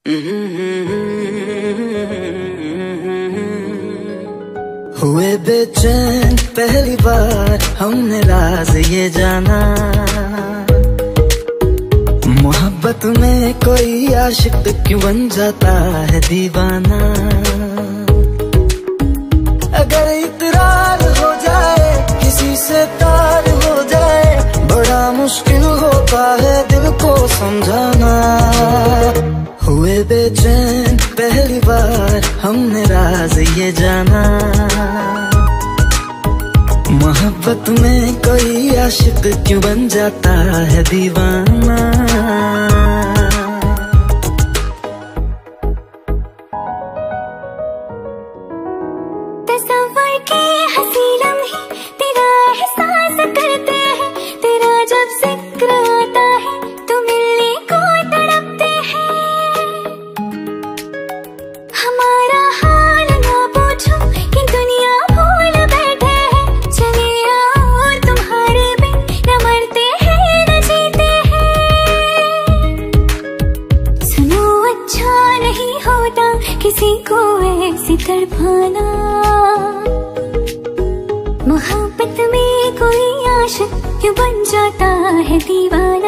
हुए बेचैन पहली बार हमने राज ये जाना, मोहब्बत में कोई आशिक क्यों बन जाता है दीवाना। अगर इकरार हो जाए किसी से तार हो जाए, बड़ा मुश्किल होता है दिल को समझाना। हुए बेचैन पहली बार हमने राज ये जाना, मोहब्बत में कोई आशिक क्यों बन जाता है दीवाना। तस्वर के हंसी लम्हे तेरा एहसास करते हैं, तेरा जब जिक्र आता है तो मिलने को तड़पते हैं। हमारा हाल ना पूछो कि दुनिया भूल बैठे हैं, चले आओ तुम्हारे बिन न मरते हैं न जीते हैं। सुनो अच्छा नहीं होता किसी को ऐसी तड़पाना, मोहब्बत में कोई आशिक क्यों बन जाता है दीवाना।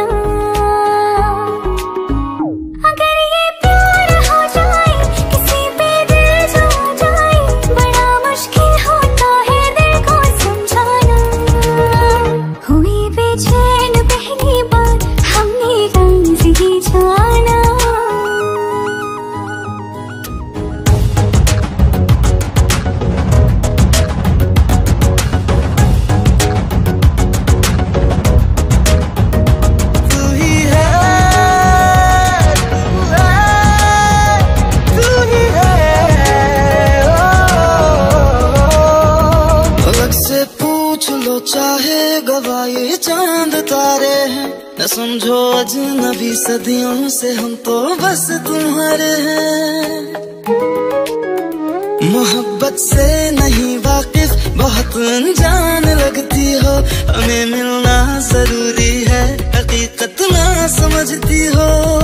अगर ये प्यार हो जाए किसी पे दिल जो जाए, बड़ा मुश्किल होता है दिल को समझाना। हुई बेचैन पहली बार हमने राज ये जाना। चाहे गवाए चांद तारे हैं, न समझो अजनबी सदियों से हम तो बस तुम्हारे हैं। मोहब्बत से नहीं वाकिफ बहुत अनजान लगती हो, हमें मिलना जरूरी है हकीकत ना समझती हो।